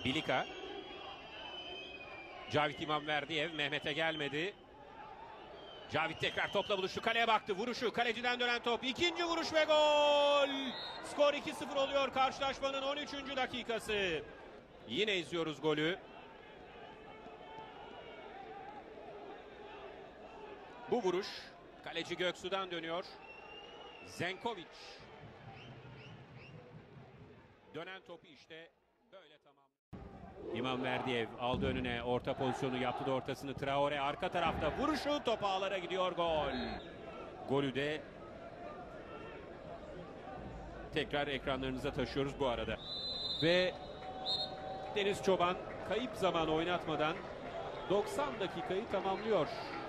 Bilika. Cavit İmamverdiyev Mehmet'e gelmedi. Cavit tekrar topla buluştu. Kaleye baktı. Vuruşu. Kaleciden dönen top. İkinci vuruş ve gol. Skor 2-0 oluyor karşılaşmanın 13. dakikası. Yine izliyoruz golü. Bu vuruş. Kaleci Göksu'dan dönüyor. Zenkovic. Dönen topu işte böyle tamam. İmamverdiyev aldı önüne, orta pozisyonu yaptı da ortasını. Traore arka tarafta vuruşu, top ağlara gidiyor, gol. Golü de tekrar ekranlarınıza taşıyoruz bu arada. Ve Deniz Çoban kayıp zaman oynatmadan 90 dakikayı tamamlıyor.